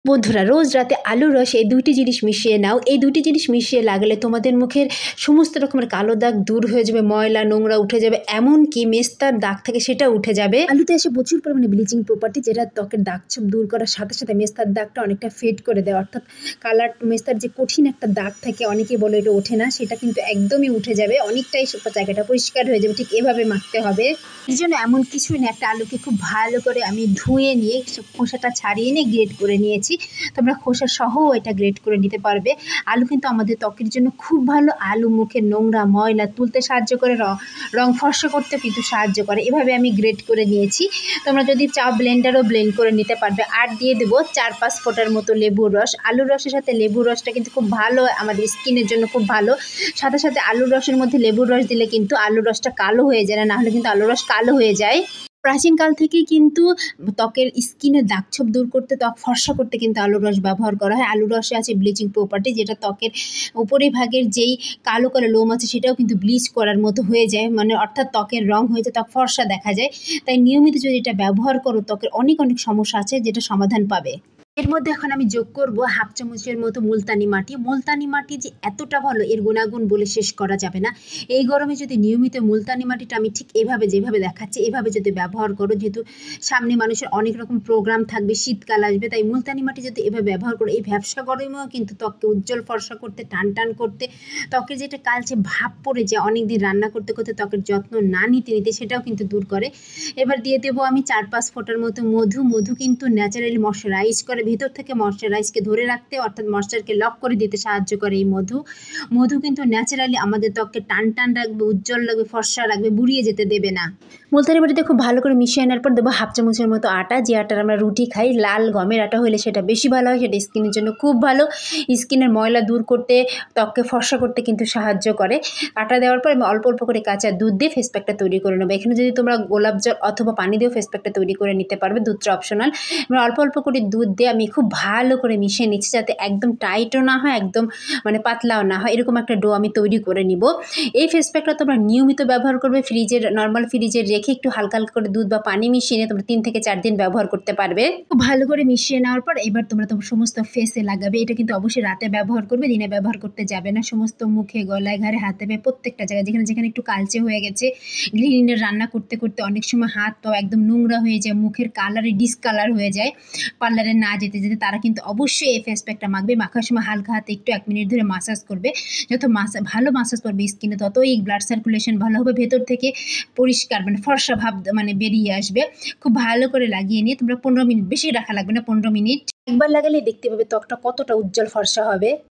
বন্ধুরা, রোজ রাতে আলুর রস এই দুইটি জিনিস মিশিয়ে নাও। এই দুইটি জিনিস মিশিয়ে লাগলে তোমাদের মুখের সমস্ত রকমের কালো দাগ দূর হয়ে যাবে, ময়লা নোংরা উঠে যাবে, এমনকি মেস্তার দাগ থাকে সেটা উঠে যাবে। আলুতে এসে প্রচুর পরিমাণে ব্লিচিং প্রপার্টি, যেটা ত্বকের দাগ ছোপ দূর করার সাথে সাথে মেস্তার দাগটা অনেকটা ফেড করে দেয়। অর্থাৎ কালার মেস্তার যে কঠিন একটা দাগ থাকে, অনেকেই বলে এটা ওঠে না, সেটা কিন্তু একদমই উঠে যাবে, অনেকটাই জায়গাটা পরিষ্কার হয়ে যাবে। ঠিক এভাবে মাখতে হবে। এই জন্য এমন কিছুই না, একটা আলুকে খুব ভালো করে আমি ধুয়ে নিয়ে খোসাটা ছাড়িয়ে নিয়ে গ্রেট করে নিয়েছি। তোমরা খোসা সহ এটা গ্রেট করে নিতে পারবে। আলু কিন্তু আমাদের ত্বকের জন্য খুব ভালো। আলু মুখের নোংরা ময়লা তুলতে সাহায্য করে, রং ফর্সা করতে কিন্তু সাহায্য করে। এভাবে আমি গ্রেট করে নিয়েছি। তোমরা যদি চাও ব্লেন্ডারও ব্লেন্ড করে নিতে পারবে। আর দিয়ে দেবো 4-5 ফোঁটার মতো লেবুর রস। আলুর রসের সাথে লেবুর রসটা কিন্তু খুব ভালো, আমাদের স্কিনের জন্য খুব ভালো। সাথে সাথে আলুর রসের মধ্যে লেবুর রস দিলে কিন্তু আলুর রসটা কালো হয়ে যায় না, হলে কিন্তু আলুর রস কালো হয়ে যায়। প্রাচীনকাল থেকেই কিন্তু ত্বকের স্কিনের দাগছোপ দূর করতে, ত্বক ফর্সা করতে কিন্তু আলুর রস ব্যবহার করা হয়। আলুর রসে আছে ব্লিচিং প্রপার্টি, যেটা ত্বকের উপরের ভাগের যেই কালো কালো লোম আছে সেটাও কিন্তু ব্লিচ করার মতো হয়ে যায়, মানে অর্থাৎ ত্বকের রং হয়ে যায়, ত্বক ফর্সা দেখা যায়। তাই নিয়মিত যদি এটা ব্যবহার করো, ত্বকের অনেক অনেক সমস্যা আছে যেটা সমাধান পাবে। এর মধ্যে এখন আমি যোগ করব 1/2 চামচের মতো মুলতানি মাটি। মুলতানি মাটি যে এতটা ভালো, এর গুণাগুণ বলে শেষ করা যাবে না। এই গরমে যদি নিয়মিত মুলতানি মাটিটা আমি ঠিক এভাবে যেভাবে দেখাচ্ছি এভাবে যদি ব্যবহার করো, যেহেতু সামনে মানুষের অনেক রকম প্রোগ্রাম থাকবে, শীতকাল আসবে, তাই মুলতানি মাটি যদি এভাবে ব্যবহার করো, এই ভ্যাপসা গরমেও কিন্তু ত্বককে উজ্জ্বল ফর্সা করতে, টান টান করতে, ত্বকের যেটা কালচে ভাব পড়ে যায় অনেকদিন রান্না করতে করতে ত্বকের যত্ন না নিতে নিতে, সেটাও কিন্তু দূর করে। এবার দিয়ে দেবো আমি 4-5 ফোঁটার মতো মধু। মধু কিন্তু ন্যাচারালি ময়শ্চারাইজ করে, ভেতর থেকে ময়শ্চারাইজকে ধরে রাখতে, অর্থাৎ ময়শ্চারকে লক করে দিতে সাহায্য করে এই মধু। মধু কিন্তু ন্যাচারালি আমাদের ত্বককে টান টান রাখবে, উজ্জ্বল রাখবে, ফর্সা রাখবে, বুড়িয়ে যেতে দেবে না। মুলতানি মাটিতে খুব ভালো করে মিশিয়ে আনার পর দেবো 1/2 চামচের মতো আটা। যে আটার আমরা রুটি খাই, লাল গমের আটা হলে সেটা বেশি ভালো হয়, সেটা স্কিনের জন্য খুব ভালো। স্কিনের ময়লা দূর করতে, ত্বককে ফর্সা করতে কিন্তু সাহায্য করে। আটা দেওয়ার পর আমি অল্প অল্প করে কাঁচা দুধ দিয়ে ফেস প্যাকটা তৈরি করে নেবো। এখানে যদি তোমরা গোলাপ জল অথবা পানি দিয়েও ফেস প্যাকটা তৈরি করে নিতে পারবে, দুধটা অপশনাল। এবার অল্প অল্প করে দুধ দিয়ে আমি খুব ভালো করে মিশিয়ে নিচ্ছি, যাতে একদম টাইটও না হয়, একদম মানে পাতলাও না হয়, এরকম একটা ডো আমি তৈরি করে নিব। এই ফেস প্যাকটা তোমরা নিয়মিত ব্যবহার করবে। নর্মাল ফ্রিজে রেখে একটু হালকা হালকা করে দুধ বা পানি মিশিয়ে নিয়ে তোমরা 3 থেকে 4 দিন ব্যবহার করতে পারবে। খুব ভালো করে মিশিয়ে নেওয়ার পর এবার তোমরা তোমার সমস্ত ফেসে লাগাবে। এটা কিন্তু অবশ্যই রাতে ব্যবহার করবে, দিনে ব্যবহার করতে যাবে না। সমস্ত মুখে, গলায়, ঘাড়ে, হাতে পায়ে প্রত্যেকটা জায়গায় যেখানে যেখানে একটু কালচে হয়ে গেছে, গৃহিণীরা রান্না করতে করতে অনেক সময় হাত পা একদম নোংরা হয়ে যায়, মুখের কালারে ডিসকালার হয়ে যায়, পার্লারে না যেতে যেতে, তারা কিন্তু অবশ্যই এই ফেস প্যাকটা মাখবে। মাখার সময় হালকা হাতে একটু 1 মিনিট ধরে মাসাজ করবে। যত ভালো মাসাজ করবে স্কিনে, ততই ব্লাড সার্কুলেশন ভালো হবে, ভেতর থেকে পরিষ্কার মানে ফর্সা ভাব মানে বেরিয়ে আসবে। খুব ভালো করে লাগিয়ে নিয়ে তোমরা 15 মিনিট, বেশি রাখা লাগবে না, 15 মিনিট একবার লাগালে দেখতে পাবে ত্বকটা কতটা উজ্জ্বল ফর্সা হবে।